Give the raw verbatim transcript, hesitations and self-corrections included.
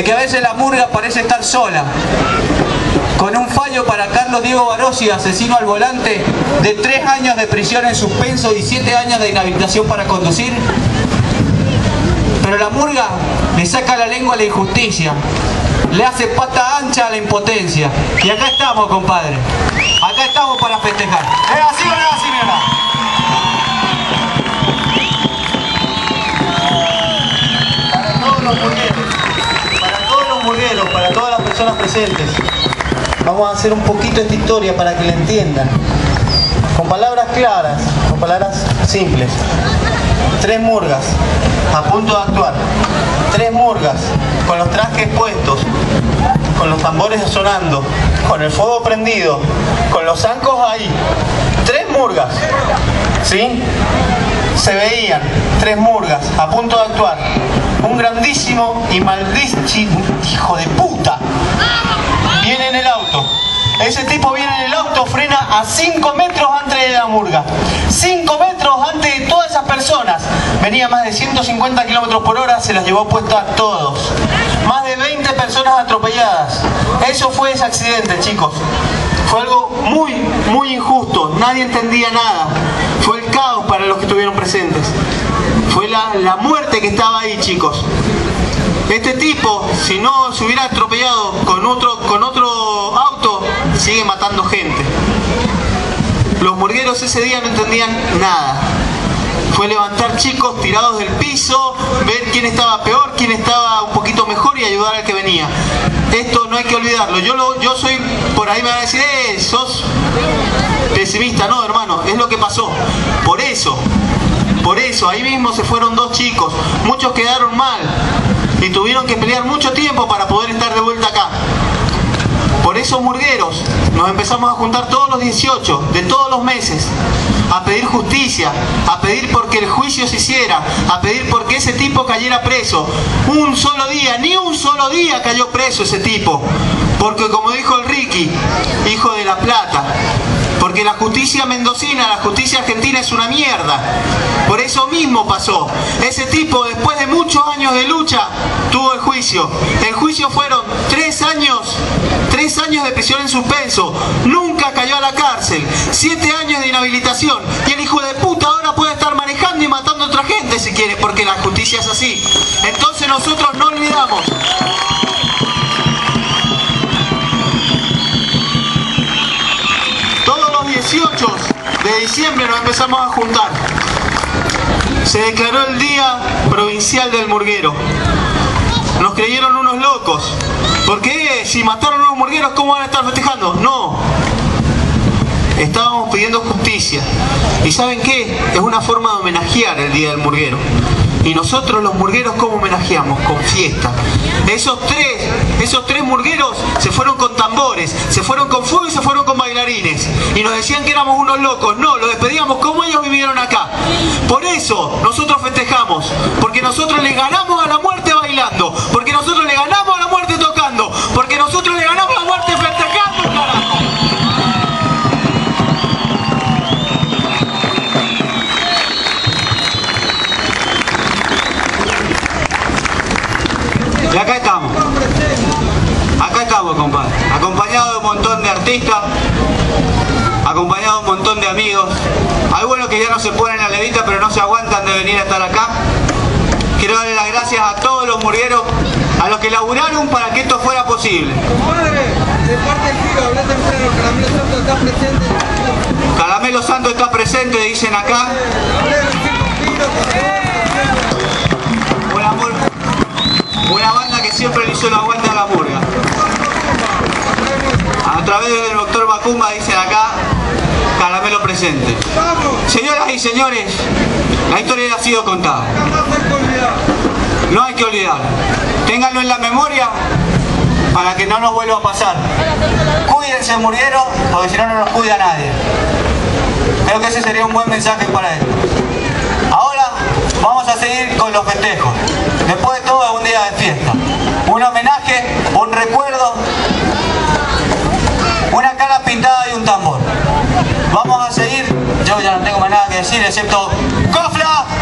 que a veces la murga parece estar sola. Con un fallo para Carlos Diego Barossi, asesino al volante, de tres años de prisión en suspenso y siete años de inhabilitación para conducir. Pero la murga le saca la lengua a la injusticia, le hace pata ancha a la impotencia. Y acá estamos, compadre. Acá estamos para festejar. ¿Es así o no es así, mi hermano? Para todos los murgueros, para todos los murgueros, para todas las personas presentes, vamos a hacer un poquito esta historia para que la entiendan. Con palabras claras, con palabras simples. Tres murgas a punto de actuar. Tres murgas con los trajes puestos, con los tambores sonando, con el fuego prendido, con los zancos ahí. Tres murgas, ¿sí? Se veían tres murgas a punto de actuar. Un grandísimo y maldísimo hijo de puta viene en el auto. Ese tipo viene en el auto, frena a cinco metros antes de la murga. cinco metros antes de todas esas personas. Venía más de ciento cincuenta kilómetros por hora, se las llevó puestas a todos. Más de veinte personas atropelladas. Eso fue ese accidente, chicos. Fue algo muy, muy injusto. Nadie entendía nada. Fue el caos para los que estuvieron presentes. Fue la, la muerte que estaba ahí, chicos. Este tipo, si no se hubiera atropellado con otro, con otro auto, sigue matando gente. Los murgueros ese día no entendían nada. Fue levantar chicos tirados del piso, ver quién estaba peor, quién estaba un poquito mejor y ayudar al que venía. Esto no hay que olvidarlo. Yo, lo, yo soy, por ahí me van a decir, eh, sos pesimista. No, hermano, es lo que pasó. Por eso, por eso, ahí mismo se fueron dos chicos. Muchos quedaron mal y tuvieron que pelear mucho tiempo para poder estar de vuelta acá. Por esos murgueros nos empezamos a juntar todos los dieciocho de todos los meses a pedir justicia, a pedir porque el juicio se hiciera, a pedir porque ese tipo cayera preso. Un solo día, ni un solo día cayó preso ese tipo, porque como dijo el Ricky, hijo de La Plata, porque la justicia mendocina, la justicia argentina es una mierda. Por eso mismo pasó. Ese tipo, después de muchos años de lucha, tuvo el juicio. El juicio fueron tres años, tres años de prisión en suspenso. Nunca cayó a la cárcel. Siete años de inhabilitación. Y el hijo de puta ahora puede estar manejando y matando a otra gente si quiere, porque la justicia es así. Entonces nosotros no olvidamos. dieciocho de diciembre nos empezamos a juntar. Se declaró el Día Provincial del Murguero. Nos creyeron unos locos. ¿Por qué? Si mataron a unos murgueros, ¿cómo van a estar festejando? No. Estábamos pidiendo justicia. ¿Y saben qué? Es una forma de homenajear el Día del Murguero. Y nosotros los murgueros, ¿cómo homenajeamos? Con fiesta. Esos tres, esos tres murgueros se fueron con tambores, se fueron con fuego y se fueron con bailarines. Y nos decían que éramos unos locos. No, lo despedíamos como ellos vivieron acá. Por eso nosotros festejamos. Porque nosotros le ganamos a la muerte bailando. Porque nosotros le ganamos a la muerte tocando. Porque nosotros le ganamos a la muerte festejando, carajo. Y acá estamos, acá estamos, compadre, acompañado de un montón de artistas, acompañado de un montón de amigos, algunos que ya no se ponen a la levita pero no se aguantan de venir a estar acá. Quiero darle las gracias a todos los murgueros, a los que laburaron para que esto fuera posible. Compadre, de parte del Figo, hablé temprano, Caramelo Santo está presente. Caramelo Santo está presente, dicen acá. Hablé del Figo, Un amor. Una banda que siempre le hizo la vuelta a la murga. A través del doctor Macumba, dicen acá, Caramelo presente. Señoras y señores, la historia ha sido contada. No hay que olvidar. Ténganlo en la memoria para que no nos vuelva a pasar. Cuídense, murgueros, porque si no, no nos cuida nadie. Creo que ese sería un buen mensaje para él. Ahora vamos a seguir con los festejos. Después de todo es un día de fiesta. Un homenaje, un recuerdo, una cara pintada y un tambor. Vamos a seguir, yo ya no tengo más nada que decir excepto ¡Cofla!